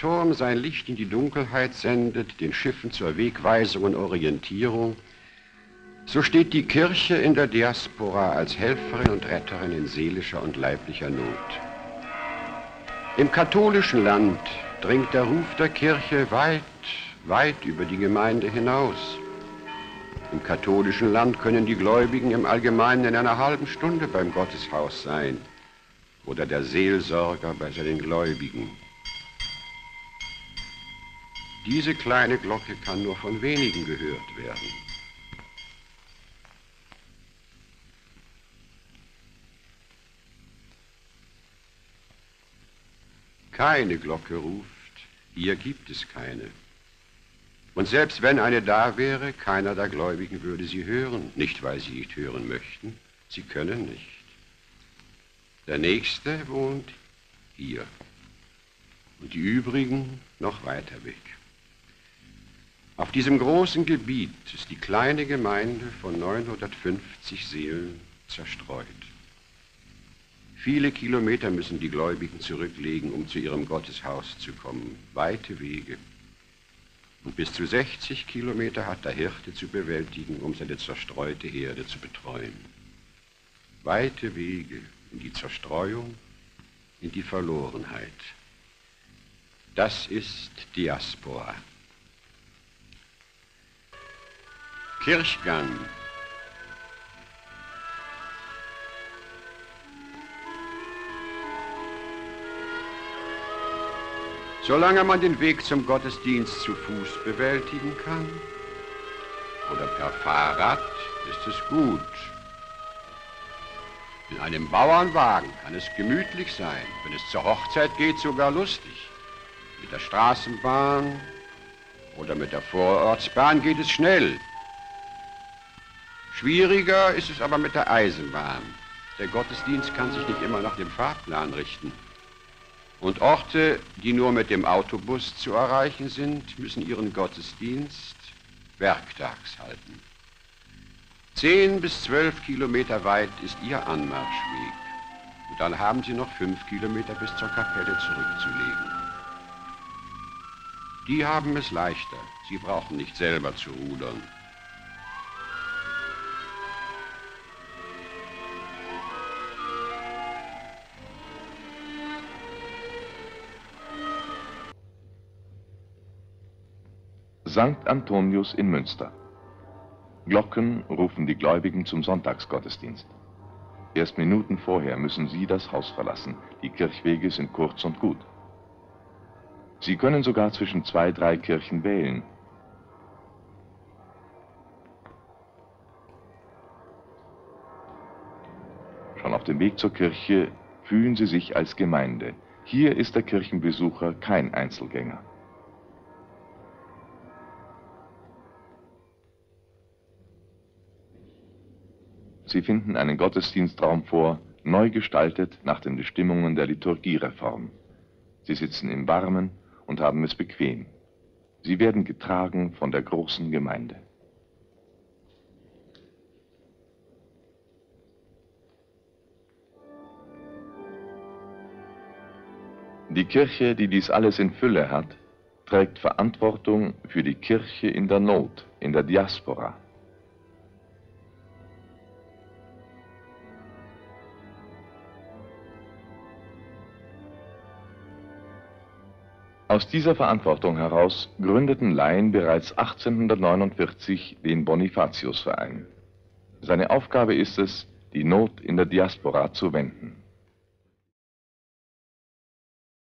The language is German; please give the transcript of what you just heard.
Leuchtturm sein Licht in die Dunkelheit sendet, den Schiffen zur Wegweisung und Orientierung, so steht die Kirche in der Diaspora als Helferin und Retterin in seelischer und leiblicher Not. Im katholischen Land dringt der Ruf der Kirche weit, weit über die Gemeinde hinaus. Im katholischen Land können die Gläubigen im Allgemeinen in einer halben Stunde beim Gotteshaus sein oder der Seelsorger bei seinen Gläubigen. Diese kleine Glocke kann nur von wenigen gehört werden. Keine Glocke ruft, hier gibt es keine. Und selbst wenn eine da wäre, keiner der Gläubigen würde sie hören. Nicht, weil sie nicht hören möchten, sie können nicht. Der Nächste wohnt hier und die übrigen noch weiter weg. Auf diesem großen Gebiet ist die kleine Gemeinde von 950 Seelen zerstreut. Viele Kilometer müssen die Gläubigen zurücklegen, um zu ihrem Gotteshaus zu kommen. Weite Wege. Und bis zu 60 Kilometer hat der Hirte zu bewältigen, um seine zerstreute Herde zu betreuen. Weite Wege in die Zerstreuung, in die Verlorenheit. Das ist Diaspora. Kirchgang. Solange man den Weg zum Gottesdienst zu Fuß bewältigen kann oder per Fahrrad, ist es gut. In einem Bauernwagen kann es gemütlich sein, wenn es zur Hochzeit geht, sogar lustig. Mit der Straßenbahn oder mit der Vorortsbahn geht es schnell. Schwieriger ist es aber mit der Eisenbahn. Der Gottesdienst kann sich nicht immer nach dem Fahrplan richten. Und Orte, die nur mit dem Autobus zu erreichen sind, müssen ihren Gottesdienst werktags halten. 10 bis 12 Kilometer weit ist ihr Anmarschweg. Und dann haben sie noch 5 Kilometer bis zur Kapelle zurückzulegen. Die haben es leichter. Sie brauchen nicht selber zu rudern. St. Antonius in Münster. Glocken rufen die Gläubigen zum Sonntagsgottesdienst. Erst Minuten vorher müssen sie das Haus verlassen. Die Kirchwege sind kurz und gut. Sie können sogar zwischen 2, 3 Kirchen wählen. Schon auf dem Weg zur Kirche fühlen sie sich als Gemeinde. Hier ist der Kirchenbesucher kein Einzelgänger. Sie finden einen Gottesdienstraum vor, neu gestaltet nach den Bestimmungen der Liturgiereform. Sie sitzen im Warmen und haben es bequem. Sie werden getragen von der großen Gemeinde. Die Kirche, die dies alles in Fülle hat, trägt Verantwortung für die Kirche in der Not, in der Diaspora. Aus dieser Verantwortung heraus gründeten Laien bereits 1849 den Bonifatiusverein. Seine Aufgabe ist es, die Not in der Diaspora zu wenden.